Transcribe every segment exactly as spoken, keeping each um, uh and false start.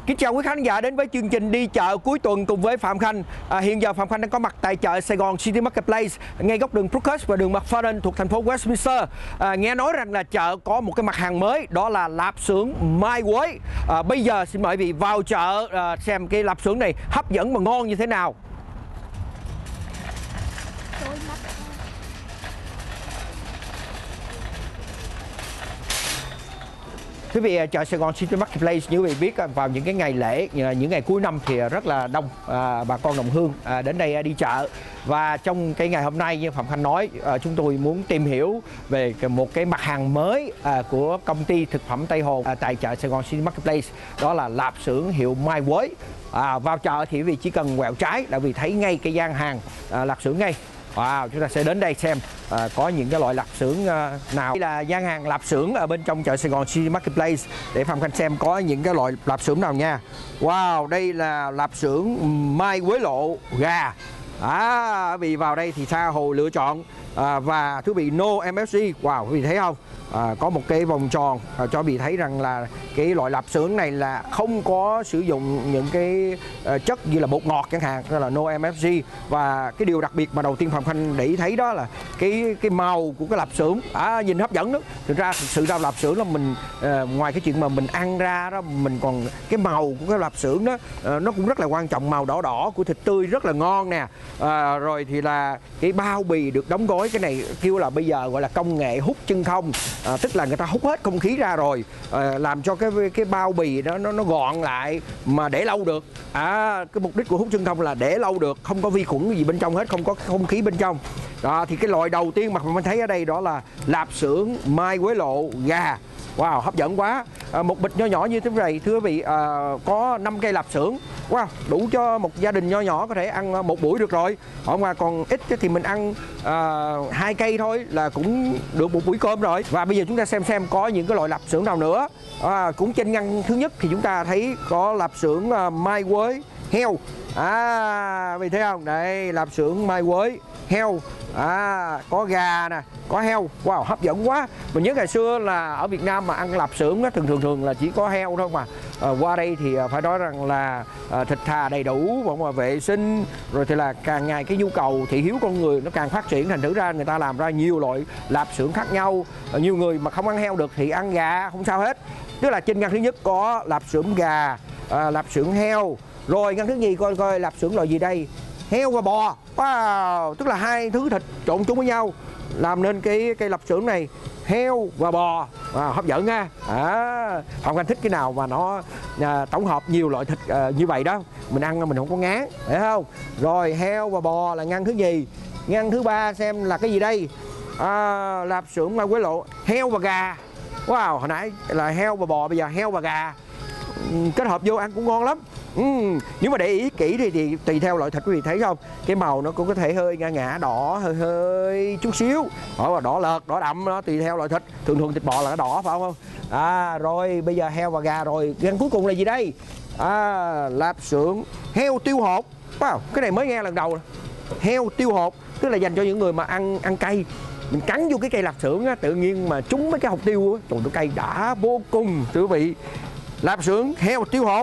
Kính chào quý khán giả đến với chương trình đi chợ cuối tuần cùng với Phạm Khanh. À, hiện giờ Phạm Khanh đang có mặt tại chợ Sài Gòn City Marketplace, ngay góc đường Brookhurst và đường McFarlane thuộc thành phố Westminster. À, nghe nói rằng là chợ có một cái mặt hàng mới, đó là lạp xưởng Mai Quế. À, bây giờ xin mời quý vị vào chợ à, xem cái lạp xưởng này hấp dẫn và ngon như thế nào. Quý vị, chợ Sài Gòn City Marketplace như quý vị biết vào những cái ngày lễ, những ngày cuối năm thì rất là đông à, bà con đồng hương à, đến đây đi chợ. Và trong cái ngày hôm nay như Phạm Khanh nói, à, chúng tôi muốn tìm hiểu về một cái mặt hàng mới à, của công ty thực phẩm Tây Hồ à, tại chợ Sài Gòn City Marketplace, đó là lạp xưởng hiệu Mai Quế. À, vào chợ thì quý vị chỉ cần quẹo trái là vì thấy ngay cái gian hàng à, lạp xưởng ngay. Wow, chúng ta sẽ đến đây xem à, có những cái loại lạp xưởng à, nào. Đây là gian hàng lạp xưởng ở bên trong chợ Sài Gòn City Marketplace, để Phạm Khanh xem có những cái loại lạp xưởng nào nha. Wow, đây là lạp xưởng Mai Quế lộ gà. À, vì vào đây thì tha hồ lựa chọn à, và thưa vị no em ép xê. Wow, quý vị thấy không? À, có một cái vòng tròn à, cho vị thấy rằng là cái loại lạp xưởng này là không có sử dụng những cái uh, chất như là bột ngọt chẳng hạn, đó là no em ép xê. Và cái điều đặc biệt mà đầu tiên Phạm Khanh để ý thấy đó là cái cái màu của cái lạp xưởng, à, nhìn hấp dẫn đó. Thực ra thực sự ra lạp xưởng là mình uh, ngoài cái chuyện mà mình ăn ra đó, mình còn cái màu của cái lạp xưởng đó uh, nó cũng rất là quan trọng, màu đỏ đỏ của thịt tươi rất là ngon nè. À, rồi thì là cái bao bì được đóng gói, cái này kêu là bây giờ gọi là công nghệ hút chân không. À, tức là người ta hút hết không khí ra rồi à, làm cho cái cái bao bì đó nó nó gọn lại mà để lâu được. À, cái mục đích của hút chân không là để lâu được, không có vi khuẩn gì bên trong hết, không có không khí bên trong. Đó, thì cái loại đầu tiên mà mình thấy ở đây đó là lạp xưởng Mai Quế lộ gà. Wow, hấp dẫn quá. À, một bịch nho nhỏ như thế này thưa quý vị, à, có năm cây lạp xưởng. Wow, đủ cho một gia đình nho nhỏ có thể ăn một buổi được rồi. Hoặc mà còn ít thì mình ăn à, hai cây thôi là cũng được một buổi cơm rồi. Và bây giờ chúng ta xem xem có những cái loại lạp xưởng nào nữa. À, cũng trên ngăn thứ nhất thì chúng ta thấy có lạp xưởng à, Mai Quế heo. À, vì thấy không? Đây, lạp xưởng Mai Quế heo. À, có gà nè, có heo. Wow, hấp dẫn quá. Mình nhớ ngày xưa là ở Việt Nam mà ăn lạp xưởng đó, thường thường thường là chỉ có heo thôi mà. À, qua đây thì phải nói rằng là à, thịt thà đầy đủ, và vệ sinh, rồi thì là càng ngày cái nhu cầu thị hiếu con người nó càng phát triển, thành thử ra người ta làm ra nhiều loại lạp xưởng khác nhau. À, nhiều người mà không ăn heo được thì ăn gà không sao hết. Tức là trên ngăn thứ nhất có lạp xưởng gà, à, lạp xưởng heo. Rồi ngăn thứ nhì coi coi lạp xưởng loại gì đây? Heo và bò. Wow, tức là hai thứ thịt trộn chung với nhau làm nên cái cái lạp xưởng này, heo và bò. À, hấp dẫn ha. À, Phạm Khanh thích cái nào mà nó à, tổng hợp nhiều loại thịt à, như vậy đó, mình ăn mình không có ngán, phải không? Rồi heo và bò là ngăn thứ nhì. Ngăn thứ ba xem là cái gì đây? À, lạp xưởng Mai Quế lộ heo và gà. Wow, hồi nãy là heo và bò, bây giờ heo và gà kết hợp vô ăn cũng ngon lắm. Ừ, nếu mà để ý kỹ thì, thì tùy theo loại thịt quý vị thấy không, cái màu nó cũng có thể hơi ngã ngã đỏ hơi hơi chút xíu, hoặc là đỏ lợt, đỏ đậm, nó tùy theo loại thịt. Thường thường thịt bò là nó đỏ phải không? À, rồi bây giờ heo và gà rồi. Ngăn cuối cùng là gì đây? À, lạp xưởng heo tiêu hột. Wow, cái này mới nghe lần đầu. Heo tiêu hột tức là dành cho những người mà ăn ăn cay. Mình cắn vô cái cây lạp xưởng á, tự nhiên mà trúng mấy cái hột tiêu á, trời, nó cay đã vô cùng thưa quý vị. Lạp xưởng heo tiêu hột.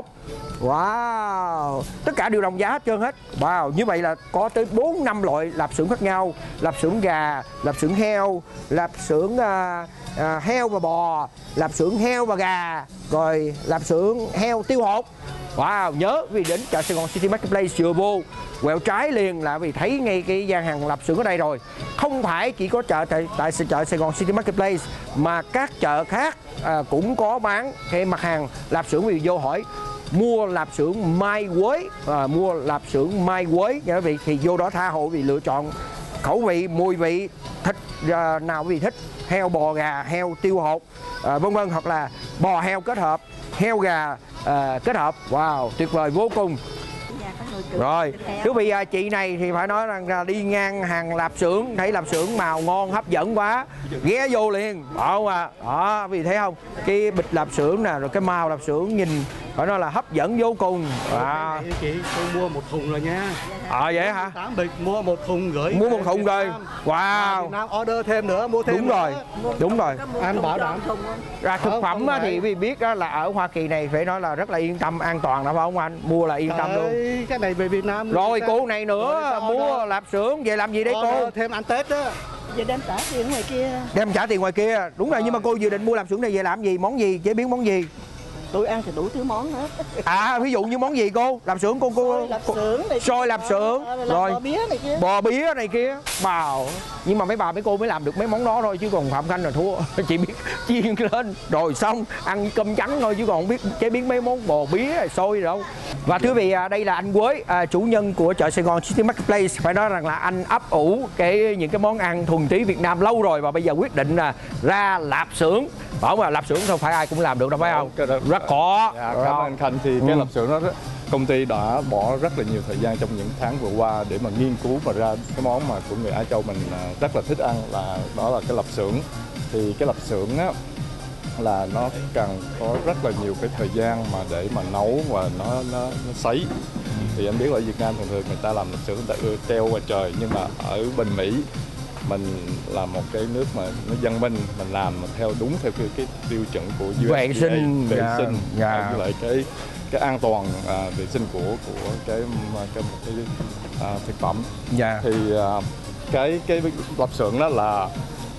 Wow, tất cả đều đồng giá hết trơn hết. Wow, như vậy là có tới bốn năm loại lạp xưởng khác nhau. Lạp xưởng gà, lạp xưởng heo, lạp xưởng à, à, heo và bò, lạp xưởng heo và gà, rồi lạp xưởng heo tiêu hột. Wow, nhớ vì đến chợ Sài Gòn City Marketplace vừa vô quẹo trái liền là vì thấy ngay cái gian hàng lạp xưởng ở đây rồi. Không phải chỉ có chợ tại, tại chợ Sài Gòn City Marketplace mà các chợ khác à, cũng có bán cái mặt hàng lạp xưởng. Vì vô hỏi mua lạp xưởng Mai Quế, à, mua lạp xưởng Mai Quế nha quý vị, thì vô đó tha hồ vì lựa chọn khẩu vị, mùi vị thịt à, nào quý vị thích, heo, bò, gà, heo tiêu hột, à, vân vân, hoặc là bò heo kết hợp, heo gà à, kết hợp. Wow, tuyệt vời vô cùng. Rồi, thưa quý vị, chị này thì phải nói rằng là đi ngang hàng lạp xưởng, thấy lạp xưởng màu ngon hấp dẫn quá, ghé vô liền. Đó à, đó, vì thấy không? Cái bịch lạp xưởng nè, rồi cái màu lạp xưởng nhìn phải nói là hấp dẫn vô cùng. À. Chị, tôi mua một thùng rồi nha. Ờ à, vậy hả? tám bịch mua một thùng gửi. Mua một thùng rồi. Wow. Việt Nam order thêm nữa, mua thêm. Đúng rồi. Nữa. Đúng rồi. Anh bảo đảm. Ra thực phẩm á, thì vì biết á, là ở Hoa Kỳ này phải nói là rất là yên tâm, an toàn đó phải không anh? Mua là yên tâm luôn. Cái này về Việt Nam. Rồi cô này nữa, mua lạp xưởng về làm gì đấy cô? Thêm ăn Tết đó. Giờ đem trả tiền ngoài kia. Đem trả tiền ngoài kia. Đúng rồi, nhưng mà cô dự định mua lạp xưởng này về làm gì? Món gì? Chế biến món gì? Tôi ăn thì đủ thứ món hết. À, ví dụ như món gì cô? Lạp xưởng cô cô Xôi lạp xưởng này, xôi lạp xưởng rồi bò bía này kia. Bò bía này kia. Wow. Nhưng mà mấy bà mấy cô mới làm được mấy món đó thôi, chứ còn Phạm Khanh là thua. Chỉ biết chiên lên rồi xong ăn cơm trắng thôi, chứ còn không biết chế biến mấy món bò bía xôi đâu. Và thưa quý vị, đây là anh Quế, à, chủ nhân của chợ Sài Gòn City Marketplace. Phải nói rằng là anh ấp ủ cái những cái món ăn thuần túy Việt Nam lâu rồi, và bây giờ quyết định là ra lạp xưởng. Bảo mà lạp xưởng không phải ai cũng làm được đâu phải không? Đó, rất khó. Dạ, cảm ơn anh Khanh. Thì ừ. cái lạp xưởng đó công ty đã bỏ rất là nhiều thời gian trong những tháng vừa qua để mà nghiên cứu và ra cái món mà của người Á Châu mình rất là thích ăn, là đó là cái lạp xưởng. Thì cái lạp xưởng á là nó cần có rất là nhiều cái thời gian mà để mà nấu và nó nó, nó sấy. Thì em biết ở Việt Nam thường thường người ta làm lạp xưởng người ta ưa treo qua trời, nhưng mà ở bên Mỹ mình là một cái nước mà nó văn minh, mình làm theo đúng theo cái, cái tiêu chuẩn của u ét đê a, vệ sinh, vệ yeah, sinh yeah. với lại cái cái an toàn à, vệ sinh của của cái cái một cái à, thực phẩm. Yeah. Thì à, cái cái lạp xưởng đó là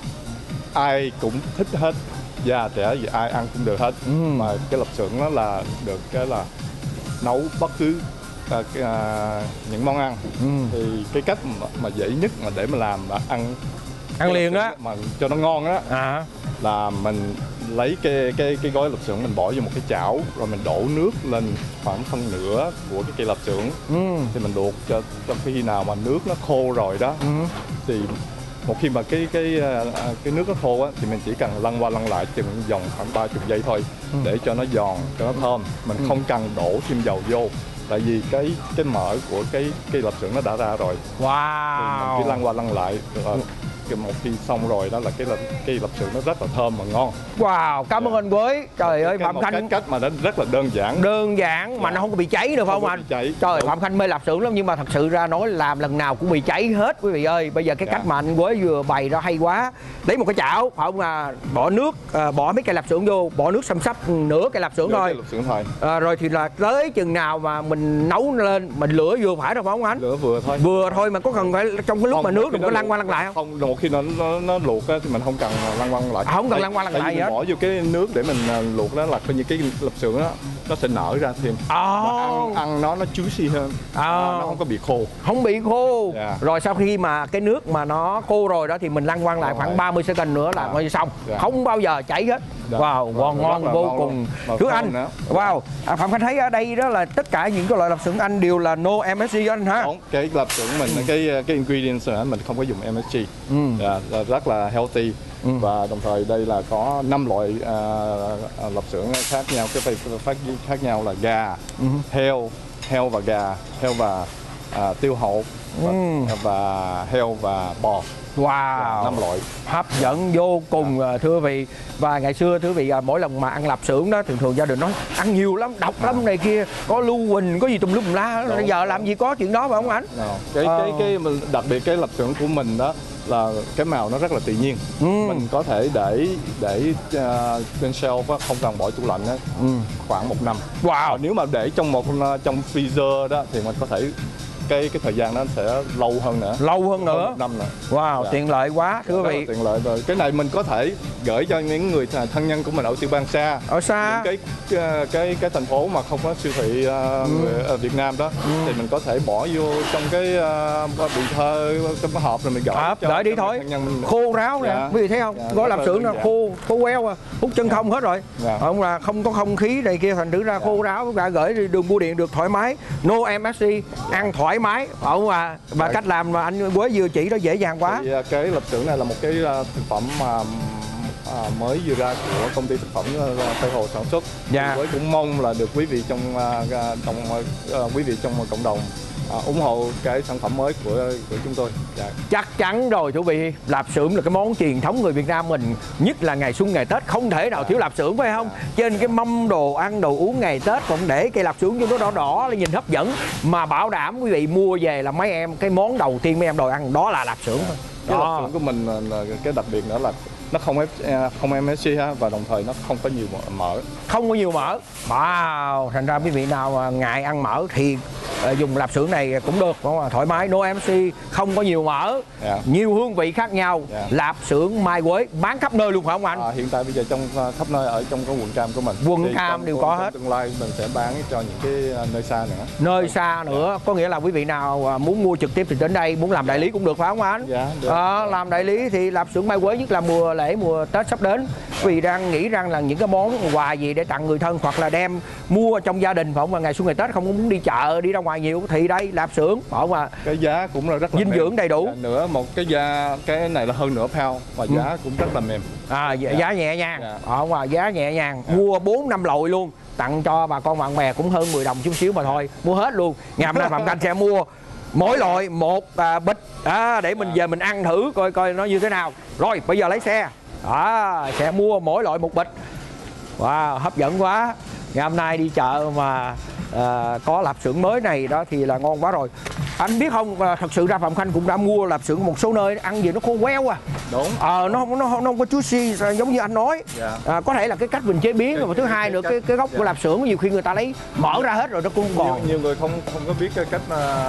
ai cũng thích hết, già trẻ gì ai ăn cũng được hết. Ừ. Mà cái lạp xưởng đó là được cái là nấu bất cứ À, à, những món ăn. Ừ. Thì cái cách mà, mà dễ nhất mà để mà làm là ăn ăn liền đó mà cho nó ngon đó à. Là mình lấy cái cái cái gói lạp xưởng mình bỏ vô một cái chảo, rồi mình đổ nước lên khoảng phân nửa của cái cây lạp xưởng. Ừ. Thì mình luộc cho cho khi nào mà nước nó khô rồi đó. Ừ. Thì một khi mà cái cái cái nước nó khô á, thì mình chỉ cần lăn qua lăn lại chừng vòng khoảng ba mươi giây thôi. Ừ. Để cho nó giòn, cho nó thơm. Mình ừ. không cần đổ thêm dầu vô, tại vì cái cái mỡ của cái cái lạp xưởng nó đã ra rồi. Wow. Thì mình chỉ lăn qua lăn lại. Rồi một khi xong rồi đó là cái cái lạp xưởng nó rất là thơm và ngon. Wow, cảm ơn anh Quế. Trời ơi, Phạm Khanh cách, cách mà nó rất là đơn giản. Đơn giản mà nó không có bị cháy được, phải không anh? Cháy. Trời, Phạm Khanh mê lạp xưởng lắm, nhưng mà thật sự ra nói làm lần nào cũng bị cháy hết quý vị ơi. Bây giờ cái cách mà anh Quế vừa bày ra hay quá. Lấy một cái chảo, phải không, à, bỏ nước, à, bỏ mấy cây lạp xưởng vô, bỏ nước xăm sắp nửa cây lạp xưởng thôi. Lạp xưởng thôi. À, rồi thì là tới chừng nào mà mình nấu lên, mình lửa vừa phải đâu phải không anh? Lửa vừa thôi. Vừa thôi, mà có cần phải trong cái lúc không, mà nước đừng có lăn qua lăn lại không? Không, một khi nó nó, nó luộc á, thì mình không cần lăn qua lăn lại. Không cần lăn qua lăn lại gì hết. Bỏ vô cái nước để mình luộc đó là coi như cái lạp xưởng đó nó sẽ nở ra thêm. Oh. Mà ăn ăn nó nó juicy hơn. Oh. Nó không có bị khô. Không bị khô. Yeah. Rồi sau khi mà cái nước mà nó khô rồi đó thì mình lăn quăng lại rồi. Khoảng ba mươi second nữa là coi như xong. Yeah. Không bao giờ chảy hết. Yeah. Wow, ngon ngon vô ngon cùng. Thưa anh. Nữa. Wow, à, Phạm Khanh thấy ở đây đó là tất cả những cái loại lạp xưởng anh đều là no em ét giê anh hả? Đúng, cái lạp xưởng mình ừ. cái cái ingredients này mình không có dùng em ét giê. Ừ. Yeah, rất là healthy. Ừ. Và đồng thời đây là có năm loại uh, lạp xưởng khác nhau, cái phát khác nhau là gà, ừ. heo, heo và gà, heo và uh, tiêu hậu và, ừ. và heo và bò. Wow, năm loại hấp dẫn vô cùng. À. Thưa quý vị, và ngày xưa thưa quý vị, mỗi lần mà ăn lạp xưởng đó thường thường gia đình nói ăn nhiều lắm, độc à. lắm này kia, có lưu huỳnh, có gì tùm lum tùm la. Bây giờ làm gì có chuyện đó phải không anh? Cái à. cái cái đặc biệt cái lạp xưởng của mình đó là cái màu nó rất là tự nhiên. Ừ. Mình có thể để để uh, trên shelf á, không cần bỏ tủ lạnh á, ừ. khoảng một năm. Wow. Và nếu mà để trong một trong freezer đó thì mình có thể cái cái thời gian nó sẽ lâu hơn nữa. Lâu hơn nữa. Một năm nữa. Wow, dạ. Tiện lợi quá thưa quý vị. Tiện lợi rồi. Cái này mình có thể gửi cho những người thân nhân của mình ở tiểu bang xa. Ở xa. Những cái cái cái thành phố mà không có siêu thị uh, ừ. ở Việt Nam đó, ừ. thì mình có thể bỏ vô trong cái uh, bì thơ, trong cái hộp rồi mình gửi. Hộp gửi đi thôi. Khô ráo nè, dạ. quý vị thấy không? Dạ, gói lạp xưởng nó khô khô queo à, hút chân dạ. không hết rồi. Dạ. Không là không có không khí này kia, thành thử ra dạ. khô ráo, đã gửi đi đường bưu điện được thoải mái, no em ét giê, ăn thoải mái, không à. Và dạ. cách làm mà anh Quế vừa chỉ đó dễ dàng quá. Thì cái lạp xưởng này là một cái thực phẩm mà À, mới vừa ra của công ty thực phẩm Tây Hồ sản xuất. Dạ. Với cũng mong là được quý vị trong trong uh, quý vị trong cộng đồng à, ủng hộ cái sản phẩm mới của của chúng tôi. Dạ. Chắc chắn rồi thú vị, lạp xưởng là cái món truyền thống người Việt Nam mình, nhất là ngày xuân ngày Tết không thể nào thiếu lạp xưởng phải không? Trên cái mâm đồ ăn đồ uống ngày Tết còn để cây lạp xưởng cho nó đỏ đỏ là nhìn hấp dẫn, mà bảo đảm quý vị mua về là mấy em cái món đầu tiên mấy em đòi ăn đó là lạp xưởng thôi. Cái lạp xưởng của mình là, là cái đặc biệt nữa là nó không không em ét xê ha, và đồng thời nó không có nhiều mỡ, không có nhiều mỡ. Wow, thành ra quý vị nào ngại ăn mỡ thì dùng lạp xưởng này cũng được, đúng không? Thoải mái, no em xê, không có nhiều mỡ, yeah. Nhiều hương vị khác nhau, yeah. Lạp xưởng Mai Quế bán khắp nơi luôn phải không anh? À, hiện tại bây giờ trong khắp nơi ở trong cái quận Cam của mình, quận Cam đều có hết. Tương lai mình sẽ bán cho những cái nơi xa nữa. Nơi xa nữa, yeah. Có nghĩa là quý vị nào muốn mua trực tiếp thì đến đây, muốn làm đại lý cũng được phải không anh? Dạ, được. À, làm đại lý thì lạp xưởng Mai Quế, nhất là mùa lễ mùa Tết sắp đến, vì đang nghĩ rằng là những cái món quà gì để tặng người thân hoặc là đem mua trong gia đình phải không? Mà ngày xuân ngày Tết không muốn đi chợ đi ra ngoài nhiều thì đây lạp xưởng phải không ạ? Cái giá cũng là rất là dinh mềm. dưỡng đầy đủ. Nữa một cái giá cái này là hơn nửa pound và giá ừ. cũng rất là mềm. À, giá, giá nhẹ nhàng, dạ. Không à, giá nhẹ nhàng, dạ. Mua bốn năm loại luôn, tặng cho bà con bạn bè cũng hơn mười đồng chút xíu mà thôi, mua hết luôn. Ngày hôm nay Phạm Khanh sẽ mua mỗi loại một à, bịch à, để mình về mình ăn thử coi coi nó như thế nào. Rồi bây giờ lấy xe. Đó, sẽ mua mỗi loại một bịch. Wow, hấp dẫn quá. Ngày hôm nay đi chợ mà à, có lạp xưởng mới này đó thì là ngon quá rồi. Anh biết không, thật sự ra Phạm Khanh cũng đã mua lạp xưởng một số nơi ăn gì nó khô queo à. Đúng. Ờ, nó không nó, nó không có juicy giống như anh nói. Yeah. À, có thể là cái cách mình chế biến, và thứ hai nữa cái cái gốc yeah. của lạp xưởng nhiều khi người ta lấy mở ra hết rồi nó cũng còn. Nhiều, nhiều người không không có biết cái cách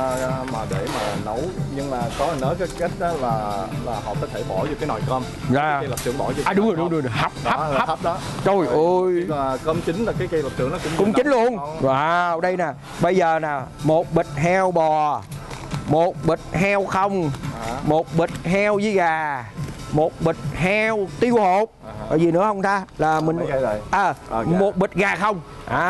mà để mà nấu, nhưng mà có người nói cái cách đó là là họ có thể bỏ vô cái nồi cơm. Dạ. Cái lạp xưởng bỏ vô. À đúng rồi, đúng rồi, hấp hấp hấp, hấp đó. Trời ơi. Là cơm chín là cái cây lạp xưởng nó cũng cũng chín luôn. Wow, đây nè. Bây giờ nè, một bịch heo bò, một bịch heo không, à. một bịch heo với gà, một bịch heo tiêu hột, à. Gì nữa không ta? Là mình à, à một bịch gà không,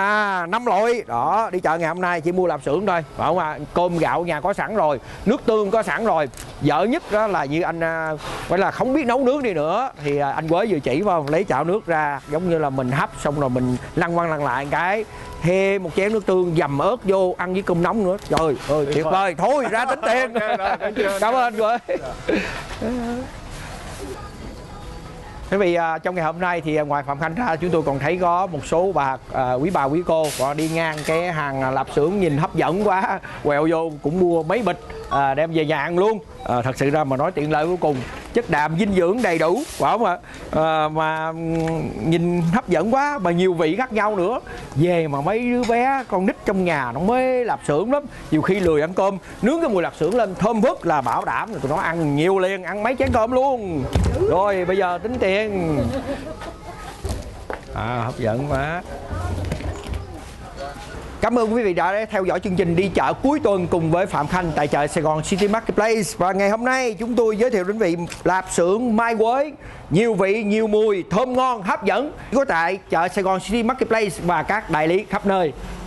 à năm loại đó. Đi chợ ngày hôm nay chỉ mua lạp xưởng thôi, phải không ạ? Cơm gạo nhà có sẵn rồi, nước tương có sẵn rồi. Dở nhất đó là như anh phải là không biết nấu nướng đi nữa thì anh Quế vừa chỉ phải không? Lấy chảo nước ra giống như là mình hấp xong rồi mình lăn quăng lăn lại cái, thêm một chén nước tương dầm ớt vô ăn với cơm nóng nữa. Trời ơi tuyệt vời. Thôi ra tính tiền. Cảm ơn anh Quế. Thế vì à, trong ngày hôm nay thì ngoài Phạm Khanh ra chúng tôi còn thấy có một số bà à, quý bà quý cô còn đi ngang cái hàng lạp xưởng nhìn hấp dẫn quá, quẹo vô cũng mua mấy bịch à, đem về nhà ăn luôn. À, thật sự ra mà nói tiện lợi vô cùng, chất đạm dinh dưỡng đầy đủ phải không ạ? À, mà nhìn hấp dẫn quá mà nhiều vị khác nhau nữa. Về mà mấy đứa bé con nít trong nhà nó mới lạp xưởng lắm, nhiều khi lười ăn cơm, nướng cái mùi lạp xưởng lên thơm phức là bảo đảm tụi nó ăn nhiều liền, ăn mấy chén cơm luôn. Rồi bây giờ tính tiền. À, hấp dẫn quá. Cảm ơn quý vị đã theo dõi chương trình đi chợ cuối tuần cùng với Phạm Khanh tại chợ Sài Gòn City Marketplace. Và ngày hôm nay chúng tôi giới thiệu đến vị lạp xưởng Mai Quế, nhiều vị, nhiều mùi, thơm ngon, hấp dẫn có tại chợ Sài Gòn City Marketplace và các đại lý khắp nơi.